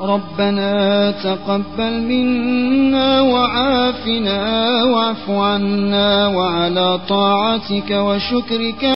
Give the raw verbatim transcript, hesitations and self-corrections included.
ربنا تقبل منا وعافنا واعف عنا وعلى طاعتك وشكرك